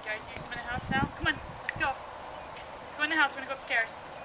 Guys, you come in the house now? Come on, let's go. Let's go in the house. We're gonna go upstairs.